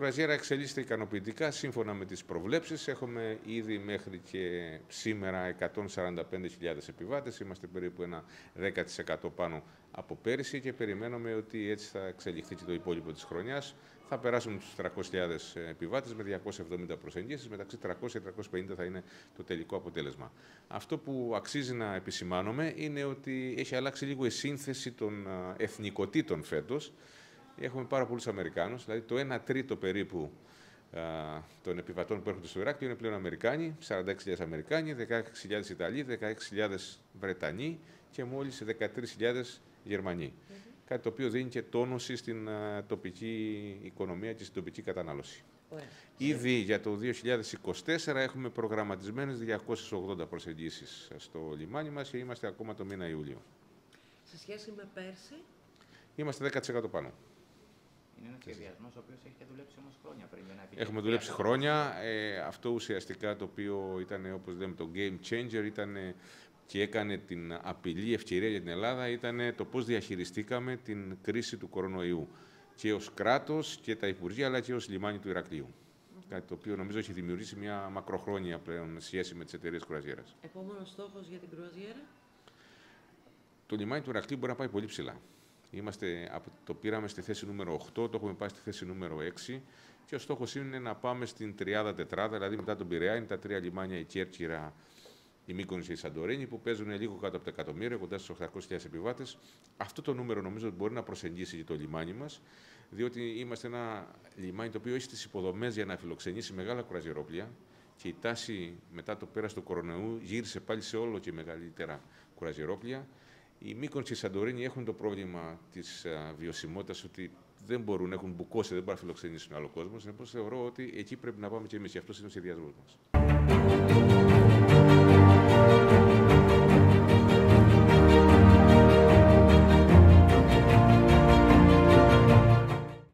κρουαζιέρα εξελίσσεται ικανοποιητικά σύμφωνα με τις προβλέψεις. Έχουμε ήδη μέχρι και σήμερα 145.000 επιβάτες. Είμαστε περίπου ένα 10% πάνω από πέρυσι και περιμένουμε ότι έτσι θα εξελιχθεί και το υπόλοιπο της χρονιάς. Θα περάσουν τους 300.000 επιβάτες με 270 προσεγγίσεις. Μεταξύ 300 και 350 θα είναι το τελικό αποτέλεσμα. Αυτό που αξίζει να επισημάνομαι είναι ότι έχει αλλάξει λίγο η σύνθεση των εθνικοτήτων φέτος. Έχουμε πάρα πολλούς Αμερικάνους, δηλαδή το 1 τρίτο περίπου των επιβατών που έρχονται στο Ηράκλειο είναι πλέον Αμερικάνοι, 46.000 Αμερικάνοι, 16.000 Ιταλοί, 16.000 Βρετανοί και μόλις 13.000 Γερμανοί. Κάτι το οποίο δίνει και τόνωση στην τοπική οικονομία και στην τοπική κατανάλωση. Ήδη για το 2024 έχουμε προγραμματισμένες 280 προσεγγίσεις στο λιμάνι μας και είμαστε ακόμα το μήνα Ιούλιο. Σε σχέση με πέρσι, είμαστε 10% πάνω. Είναι ένας σχεδιασμός ο οποίος έχετε δουλέψει όμως χρόνια πριν. Έχουμε δουλέψει χρόνια. Αυτό ουσιαστικά το οποίο ήταν, όπως λέμε, το game changer ήταν και έκανε την απειλή ευκαιρία για την Ελλάδα, ήταν το πώς διαχειριστήκαμε την κρίση του κορονοϊού. Και ως κράτος και τα Υπουργεία, αλλά και ως λιμάνι του Ηρακλείου. Κάτι το οποίο νομίζω έχει δημιουργήσει μια μακροχρόνια πλέον σχέση με τις εταιρείες κρουαζιέρας. Επόμενος στόχος για την κρουαζιέρα. Το λιμάνι του Ηρακλείου μπορεί να πάει πολύ ψηλά. Το πήραμε στη θέση νούμερο 8, το έχουμε πάει στη θέση νούμερο 6 και ο στόχος είναι να πάμε στην 30-4, δηλαδή μετά τον Πειραιά είναι τα 3 λιμάνια, η Κέρκυρα, η Μύκονος και η Σαντορίνη, που παίζουν λίγο κάτω από το εκατομμύριο, κοντά στους 800.000 επιβάτες. Αυτό το νούμερο νομίζω ότι μπορεί να προσεγγίσει και το λιμάνι μας, διότι είμαστε ένα λιμάνι το οποίο έχει τις υποδομές για να φιλοξενήσει μεγάλα κρουαζιερόπλια και η τάση μετά το πέρας του κορονοϊού γύρισε πάλι σε όλο και μεγαλύτερα κρουαζιερόπλια. Οι Μύκονος και η Σαντορίνη έχουν το πρόβλημα της βιωσιμότητας ότι δεν μπορούν, έχουν μπουκώσει, δεν μπορούν να φιλοξενήσουν άλλο κόσμο. Συνεπώς θεωρώ ότι εκεί πρέπει να πάμε και εμείς. Και αυτός είναι ο σχεδιασμός μας.